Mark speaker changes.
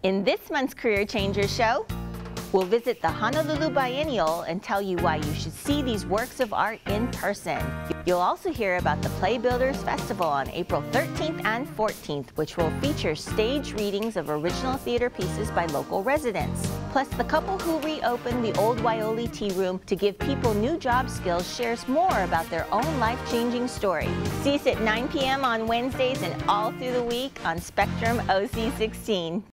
Speaker 1: In this month's Career Changer show, we'll visit the Honolulu Biennial and tell you why you should see these works of art in person. You'll also hear about the PlayBuilders Festival on April 13th and 14th, which will feature stage readings of original theater pieces by local residents. Plus, the couple who reopened the old Waioli Tea Room to give people new job skills shares more about their own life-changing story. See us at 9 p.m. on Wednesdays and all through the week on Spectrum OC16.